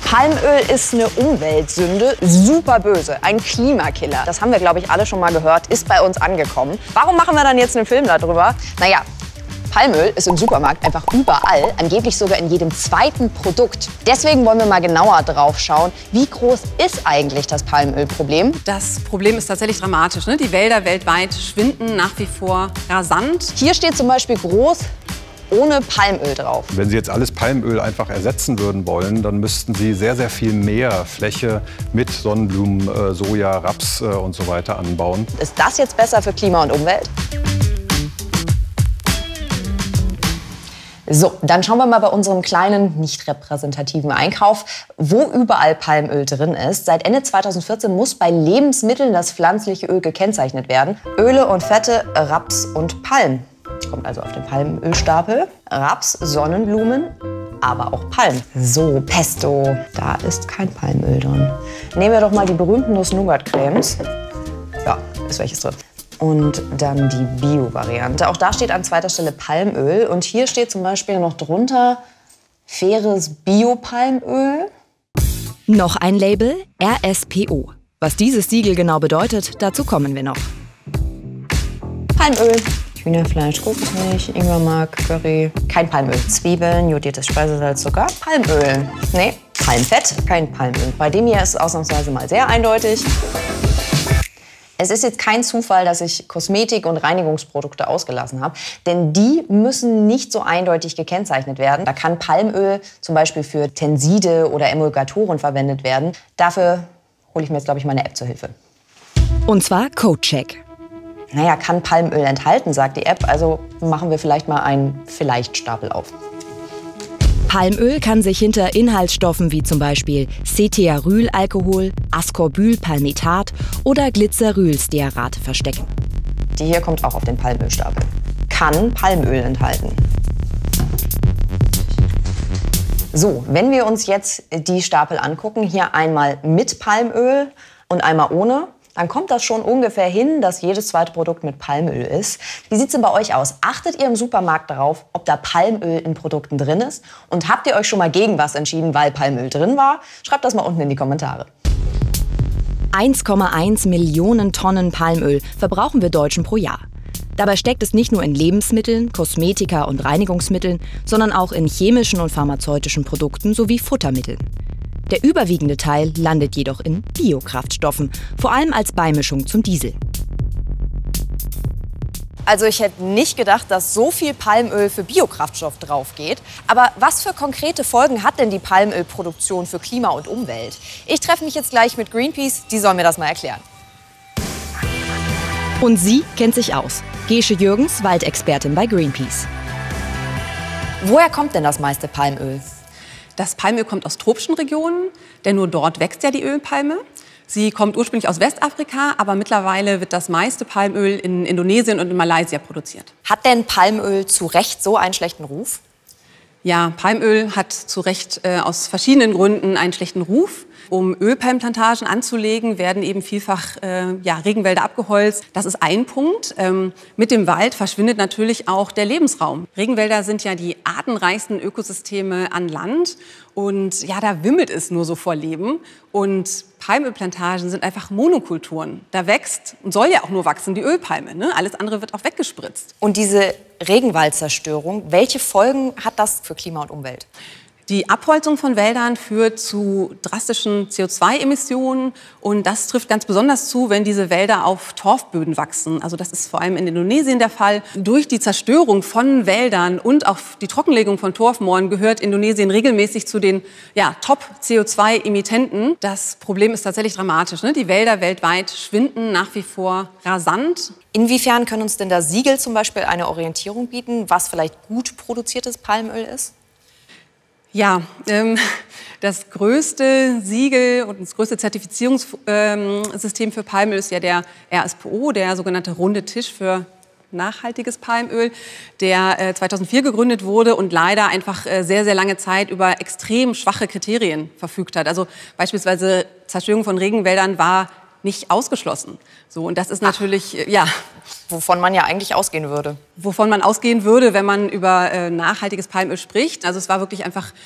Palmöl ist eine Umweltsünde, super böse, ein Klimakiller. Das haben wir, glaube ich, alle schon mal gehört, ist bei uns angekommen. Warum machen wir dann jetzt einen Film darüber? Naja, Palmöl ist im Supermarkt einfach überall, angeblich sogar in jedem zweiten Produkt. Deswegen wollen wir mal genauer drauf schauen, wie groß ist eigentlich das Palmölproblem? Das Problem ist tatsächlich dramatisch, ne? Die Wälder weltweit schwinden nach wie vor rasant. Hier steht zum Beispiel groß ohne Palmöl drauf. Wenn Sie jetzt alles Palmöl einfach ersetzen würden wollen, dann müssten Sie sehr, sehr viel mehr Fläche mit Sonnenblumen, Soja, Raps und so weiter anbauen. Ist das jetzt besser für Klima und Umwelt? So, dann schauen wir mal bei unserem kleinen, nicht repräsentativen Einkauf, wo überall Palmöl drin ist. Seit Ende 2014 muss bei Lebensmitteln das pflanzliche Öl gekennzeichnet werden. Öle und Fette, Raps und Palm. Kommt also auf den Palmölstapel. Raps, Sonnenblumen, aber auch Palm. So, Pesto, da ist kein Palmöl drin. Nehmen wir doch mal die berühmten Nuss-Nougat-Cremes. Ja, ist welches drin. Und dann die Bio-Variante. Auch da steht an zweiter Stelle Palmöl. Und hier steht zum Beispiel noch drunter faires Bio-Palmöl. Noch ein Label, RSPO. Was dieses Siegel genau bedeutet, dazu kommen wir noch. Palmöl. Hühnerfleisch, Kokosmilch, Ingwermark, Curry. Kein Palmöl. Zwiebeln, jodiertes Speisesalz, Zucker. Palmöl. Nee, Palmfett, kein Palmöl. Bei dem hier ist es ausnahmsweise mal sehr eindeutig. Es ist jetzt kein Zufall, dass ich Kosmetik- und Reinigungsprodukte ausgelassen habe, denn die müssen nicht so eindeutig gekennzeichnet werden. Da kann Palmöl zum Beispiel für Tenside oder Emulgatoren verwendet werden. Dafür hole ich mir jetzt, glaube ich, mal eine App zur Hilfe. Und zwar Codecheck. Naja, kann Palmöl enthalten, sagt die App, also machen wir vielleicht mal einen Vielleicht-Stapel auf. Palmöl kann sich hinter Inhaltsstoffen wie zum Beispiel Cetiarylalkohol, Ascorbylpalmitat oder Glycerylstearat verstecken. Die hier kommt auch auf den Palmölstapel. Kann Palmöl enthalten. So, wenn wir uns jetzt die Stapel angucken, hier einmal mit Palmöl und einmal ohne, dann kommt das schon ungefähr hin, dass jedes zweite Produkt mit Palmöl ist. Wie sieht es denn bei euch aus? Achtet ihr im Supermarkt darauf, ob da Palmöl in Produkten drin ist? Und habt ihr euch schon mal gegen was entschieden, weil Palmöl drin war? Schreibt das mal unten in die Kommentare. 1,1 Millionen Tonnen Palmöl verbrauchen wir Deutschen pro Jahr. Dabei steckt es nicht nur in Lebensmitteln, Kosmetika und Reinigungsmitteln, sondern auch in chemischen und pharmazeutischen Produkten sowie Futtermitteln. Der überwiegende Teil landet jedoch in Biokraftstoffen, vor allem als Beimischung zum Diesel. Also ich hätte nicht gedacht, dass so viel Palmöl für Biokraftstoff drauf geht. Aber was für konkrete Folgen hat denn die Palmölproduktion für Klima und Umwelt? Ich treffe mich jetzt gleich mit Greenpeace, die sollen mir das mal erklären. Und sie kennt sich aus. Gesche Jürgens, Waldexpertin bei Greenpeace. Woher kommt denn das meiste Palmöl? Das Palmöl kommt aus tropischen Regionen, denn nur dort wächst ja die Ölpalme. Sie kommt ursprünglich aus Westafrika, aber mittlerweile wird das meiste Palmöl in Indonesien und in Malaysia produziert. Hat denn Palmöl zu Recht so einen schlechten Ruf? Ja, Palmöl hat zu Recht aus verschiedenen Gründen einen schlechten Ruf. Um Ölpalmplantagen anzulegen, werden eben vielfach Regenwälder abgeholzt. Das ist ein Punkt. Mit dem Wald verschwindet natürlich auch der Lebensraum. Regenwälder sind ja die artenreichsten Ökosysteme an Land. Und ja, da wimmelt es nur so vor Leben. Und Palmölplantagen sind einfach Monokulturen. Da wächst und soll ja auch nur wachsen die Ölpalme, ne? Alles andere wird auch weggespritzt. Und diese Regenwaldzerstörung, welche Folgen hat das für Klima und Umwelt? Die Abholzung von Wäldern führt zu drastischen CO2-Emissionen und das trifft ganz besonders zu, wenn diese Wälder auf Torfböden wachsen. Also das ist vor allem in Indonesien der Fall. Durch die Zerstörung von Wäldern und auch die Trockenlegung von Torfmooren gehört Indonesien regelmäßig zu den Top-CO2-Emittenten. Das Problem ist tatsächlich dramatisch, ne? Die Wälder weltweit schwinden nach wie vor rasant. Inwiefern können uns denn da Siegel zum Beispiel eine Orientierung bieten, was vielleicht gut produziertes Palmöl ist? Ja, das größte Siegel und das größte Zertifizierungssystem für Palmöl ist ja der RSPO, der sogenannte Runde Tisch für nachhaltiges Palmöl, der 2004 gegründet wurde und leider einfach sehr, sehr lange Zeit über extrem schwache Kriterien verfügt hat. Also beispielsweise Zerstörung von Regenwäldern war nicht ausgeschlossen. So, und das ist natürlich, wovon man ja eigentlich ausgehen würde. Wovon man ausgehen würde, wenn man über nachhaltiges Palmöl spricht. Also es war wirklich einfach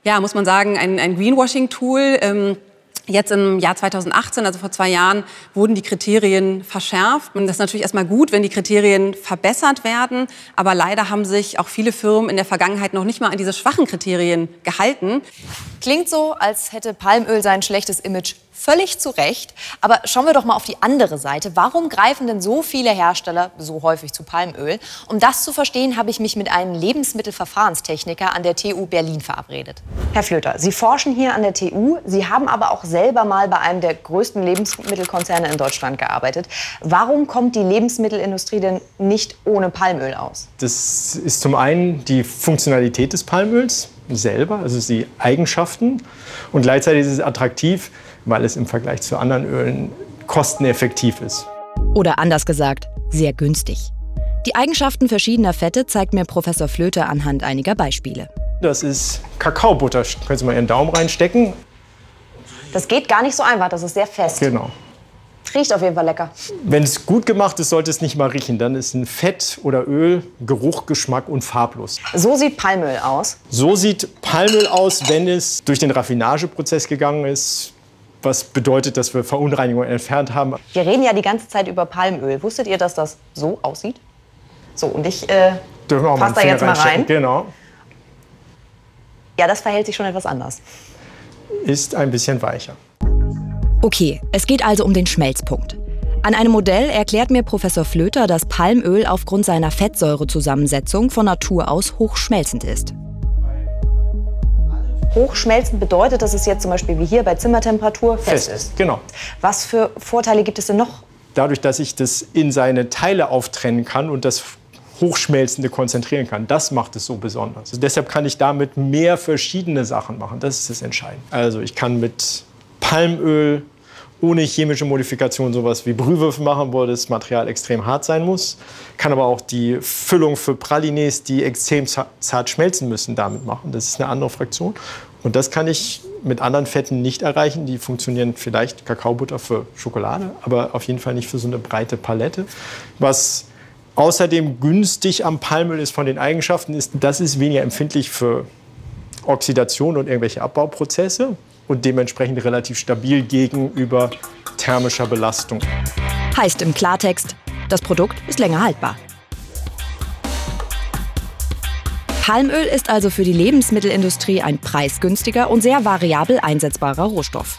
Ja, muss man sagen, ein Greenwashing-Tool. Jetzt im Jahr 2018, also vor 2 Jahren, wurden die Kriterien verschärft. Und das ist natürlich erstmal gut, wenn die Kriterien verbessert werden. Aber leider haben sich auch viele Firmen in der Vergangenheit noch nicht mal an diese schwachen Kriterien gehalten. Klingt so, als hätte Palmöl sein schlechtes Image völlig zu Recht. Aber schauen wir doch mal auf die andere Seite. Warum greifen denn so viele Hersteller so häufig zu Palmöl? Um das zu verstehen, habe ich mich mit einem Lebensmittelverfahrenstechniker an der TU Berlin verabredet. Herr Flöter, Sie forschen hier an der TU. Sie haben aber auch selber mal bei einem der größten Lebensmittelkonzerne in Deutschland gearbeitet. Warum kommt die Lebensmittelindustrie denn nicht ohne Palmöl aus? Das ist zum einen die Funktionalität des Palmöls selber, also die Eigenschaften. Und gleichzeitig ist es attraktiv, weil es im Vergleich zu anderen Ölen kosteneffektiv ist. Oder anders gesagt, sehr günstig. Die Eigenschaften verschiedener Fette zeigt mir Professor Flöter anhand einiger Beispiele. Das ist Kakaobutter. Können Sie mal Ihren Daumen reinstecken? Das geht gar nicht so einfach, das ist sehr fest. Genau. Riecht auf jeden Fall lecker. Wenn es gut gemacht ist, sollte es nicht mal riechen. Dann ist ein Fett oder Öl Geruch, Geschmack und farblos. So sieht Palmöl aus. So sieht Palmöl aus, wenn es durch den Raffinageprozess gegangen ist. Was bedeutet, dass wir Verunreinigungen entfernt haben. Wir reden ja die ganze Zeit über Palmöl. Wusstet ihr, dass das so aussieht? So, und ich fasse da jetzt mal rein. Genau. Ja, das verhält sich schon etwas anders. Ist ein bisschen weicher. Okay, es geht also um den Schmelzpunkt. An einem Modell erklärt mir Professor Flöter, dass Palmöl aufgrund seiner Fettsäurezusammensetzung von Natur aus hochschmelzend ist. Hochschmelzend bedeutet, dass es jetzt zum Beispiel wie hier bei Zimmertemperatur fest ist. Genau. Was für Vorteile gibt es denn noch? Dadurch, dass ich das in seine Teile auftrennen kann und das Hochschmelzende konzentrieren kann, das macht es so besonders. Also deshalb kann ich damit mehr verschiedene Sachen machen. Das ist das Entscheidende. Also ich kann mit Palmöl ohne chemische Modifikation sowas wie Brühwürfel machen, wo das Material extrem hart sein muss. Kann aber auch die Füllung für Pralines, die extrem zart schmelzen müssen, damit machen. Das ist eine andere Fraktion. Und das kann ich mit anderen Fetten nicht erreichen. Die funktionieren vielleicht Kakaobutter für Schokolade, aber auf jeden Fall nicht für so eine breite Palette. Was außerdem günstig am Palmöl ist von den Eigenschaften, ist, das ist weniger empfindlich für Oxidation und irgendwelche Abbauprozesse und dementsprechend relativ stabil gegenüber thermischer Belastung. Heißt im Klartext, das Produkt ist länger haltbar. Palmöl ist also für die Lebensmittelindustrie ein preisgünstiger und sehr variabel einsetzbarer Rohstoff.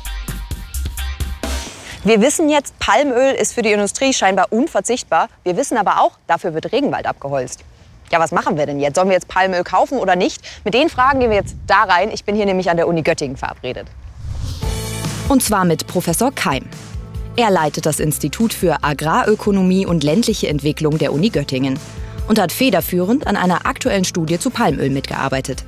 Wir wissen jetzt, Palmöl ist für die Industrie scheinbar unverzichtbar. Wir wissen aber auch, dafür wird Regenwald abgeholzt. Ja, was machen wir denn jetzt? Sollen wir jetzt Palmöl kaufen oder nicht? Mit den Fragen gehen wir jetzt da rein. Ich bin hier nämlich an der Uni Göttingen verabredet. Und zwar mit Professor Keim. Er leitet das Institut für Agrarökonomie und ländliche Entwicklung der Uni Göttingen und hat federführend an einer aktuellen Studie zu Palmöl mitgearbeitet.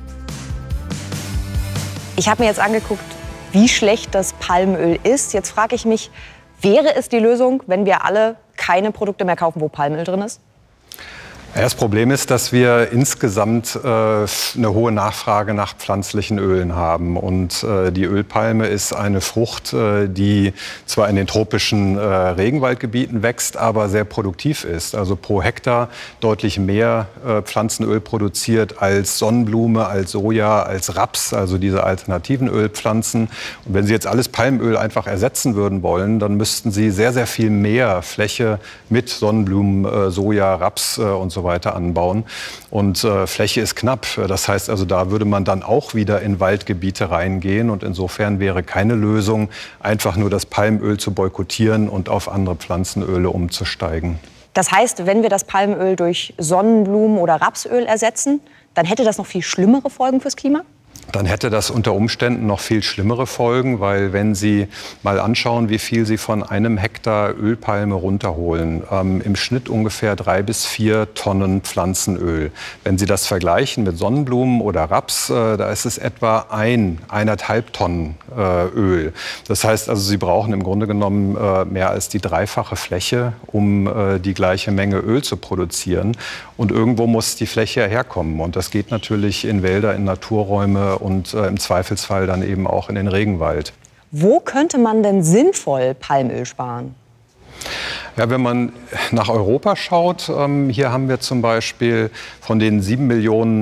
Ich habe mir jetzt angeguckt, wie schlecht das Palmöl ist. Jetzt frage ich mich, wäre es die Lösung, wenn wir alle keine Produkte mehr kaufen, wo Palmöl drin ist? Das Problem ist, dass wir insgesamt eine hohe Nachfrage nach pflanzlichen Ölen haben. Und die Ölpalme ist eine Frucht, die zwar in den tropischen Regenwaldgebieten wächst, aber sehr produktiv ist. Also pro Hektar deutlich mehr Pflanzenöl produziert als Sonnenblume, als Soja, als Raps, also diese alternativen Ölpflanzen. Und wenn Sie jetzt alles Palmöl einfach ersetzen würden wollen, dann müssten Sie sehr, sehr viel mehr Fläche mit Sonnenblumen, Soja, Raps und so weiter anbauen. Und Fläche ist knapp. Das heißt also, da würde man dann auch wieder in Waldgebiete reingehen. Und insofern wäre keine Lösung, einfach nur das Palmöl zu boykottieren und auf andere Pflanzenöle umzusteigen. Das heißt, wenn wir das Palmöl durch Sonnenblumen- oder Rapsöl ersetzen, dann hätte das noch viel schlimmere Folgen fürs Klima? Dann hätte das unter Umständen noch viel schlimmere Folgen, weil wenn Sie mal anschauen, wie viel Sie von einem Hektar Ölpalme runterholen, im Schnitt ungefähr 3 bis 4 Tonnen Pflanzenöl. Wenn Sie das vergleichen mit Sonnenblumen oder Raps, da ist es etwa 1,5 Tonnen Öl. Das heißt also, Sie brauchen im Grunde genommen mehr als die dreifache Fläche, um die gleiche Menge Öl zu produzieren. Und irgendwo muss die Fläche herkommen. Und das geht natürlich in Wälder, in Naturräume und im Zweifelsfall dann eben auch in den Regenwald. Wo könnte man denn sinnvoll Palmöl sparen? Ja, wenn man nach Europa schaut, hier haben wir zum Beispiel von den 7 Millionen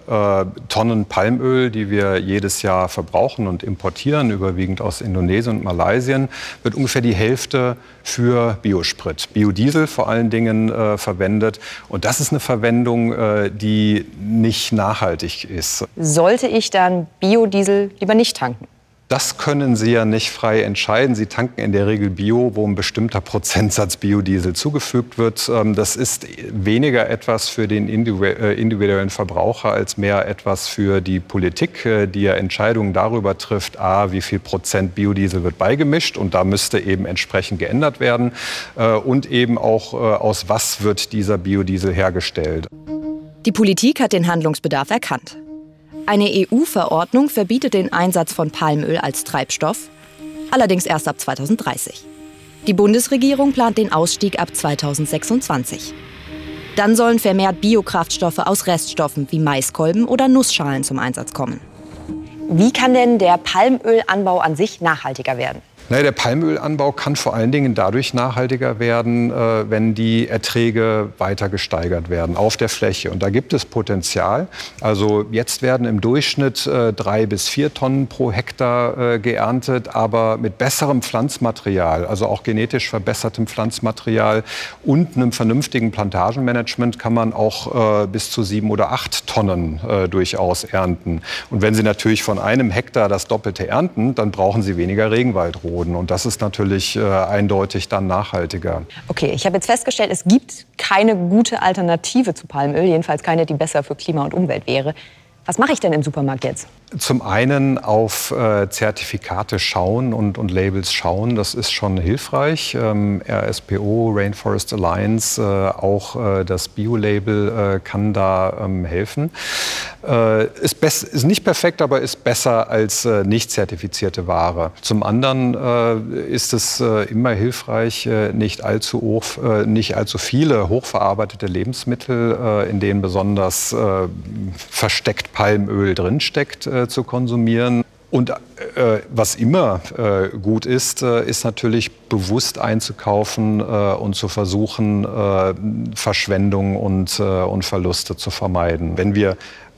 Tonnen Palmöl, die wir jedes Jahr verbrauchen und importieren, überwiegend aus Indonesien und Malaysia, wird ungefähr die Hälfte für Biosprit, Biodiesel vor allen Dingen verwendet. Und das ist eine Verwendung, die nicht nachhaltig ist. Sollte ich dann Biodiesel lieber nicht tanken? Das können Sie ja nicht frei entscheiden. Sie tanken in der Regel Bio, wo ein bestimmter Prozentsatz Biodiesel zugefügt wird. Das ist weniger etwas für den individuellen Verbraucher als mehr etwas für die Politik, die ja Entscheidungen darüber trifft, wie viel Prozent Biodiesel wird beigemischt. Und da müsste eben entsprechend geändert werden. Und eben auch, aus was wird dieser Biodiesel hergestellt. Die Politik hat den Handlungsbedarf erkannt. Eine EU-Verordnung verbietet den Einsatz von Palmöl als Treibstoff, allerdings erst ab 2030. Die Bundesregierung plant den Ausstieg ab 2026. Dann sollen vermehrt Biokraftstoffe aus Reststoffen wie Maiskolben oder Nussschalen zum Einsatz kommen. Wie kann denn der Palmölanbau an sich nachhaltiger werden? Der Palmölanbau kann vor allen Dingen dadurch nachhaltiger werden, wenn die Erträge weiter gesteigert werden auf der Fläche. Und da gibt es Potenzial. Also jetzt werden im Durchschnitt 3 bis 4 Tonnen pro Hektar geerntet, aber mit besserem Pflanzmaterial, also auch genetisch verbessertem Pflanzmaterial und einem vernünftigen Plantagenmanagement kann man auch bis zu 7 oder 8 Tonnen durchaus ernten. Und wenn Sie natürlich von einem Hektar das Doppelte ernten, dann brauchen Sie weniger Regenwaldroden. Und das ist natürlich eindeutig dann nachhaltiger. Okay, ich habe jetzt festgestellt, es gibt keine gute Alternative zu Palmöl, jedenfalls keine, die besser für Klima und Umwelt wäre. Was mache ich denn im Supermarkt jetzt? Zum einen auf Zertifikate schauen und Labels schauen, das ist schon hilfreich. RSPO, Rainforest Alliance, auch das Bio-Label kann da helfen. Ist nicht perfekt, aber ist besser als nicht zertifizierte Ware. Zum anderen ist es immer hilfreich, nicht allzu viele hochverarbeitete Lebensmittel, in denen besonders versteckt Palmöl drinsteckt, zu konsumieren. Und was immer gut ist, ist natürlich bewusst einzukaufen und zu versuchen, Verschwendung und Verluste zu vermeiden. Wenn wir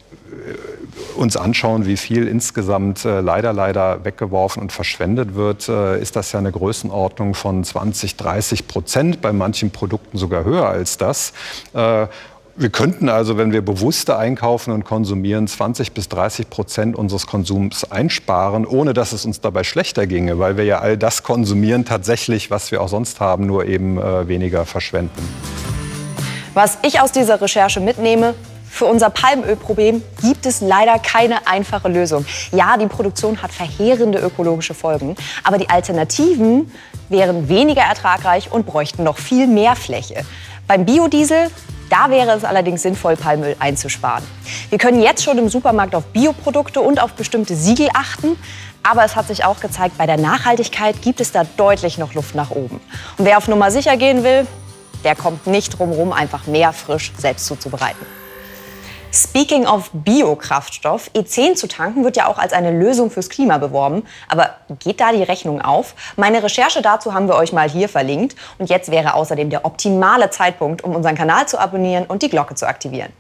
uns anschauen, wie viel insgesamt leider weggeworfen und verschwendet wird, ist das ja eine Größenordnung von 20–30%, bei manchen Produkten sogar höher als das. Wir könnten also, wenn wir bewusster einkaufen und konsumieren, 20–30% unseres Konsums einsparen, ohne dass es uns dabei schlechter ginge, weil wir ja all das konsumieren tatsächlich, was wir auch sonst haben, nur eben weniger verschwenden. Was ich aus dieser Recherche mitnehme: Für unser Palmölproblem gibt es leider keine einfache Lösung. Ja, die Produktion hat verheerende ökologische Folgen, aber die Alternativen wären weniger ertragreich und bräuchten noch viel mehr Fläche. Beim Biodiesel, da wäre es allerdings sinnvoll, Palmöl einzusparen. Wir können jetzt schon im Supermarkt auf Bioprodukte und auf bestimmte Siegel achten. Aber es hat sich auch gezeigt, bei der Nachhaltigkeit gibt es da deutlich noch Luft nach oben. Und wer auf Nummer sicher gehen will, der kommt nicht drum herum, einfach mehr frisch selbst zuzubereiten. Speaking of Biokraftstoff, E10 zu tanken wird ja auch als eine Lösung fürs Klima beworben. Aber geht da die Rechnung auf? Meine Recherche dazu haben wir euch mal hier verlinkt. Und jetzt wäre außerdem der optimale Zeitpunkt, um unseren Kanal zu abonnieren und die Glocke zu aktivieren.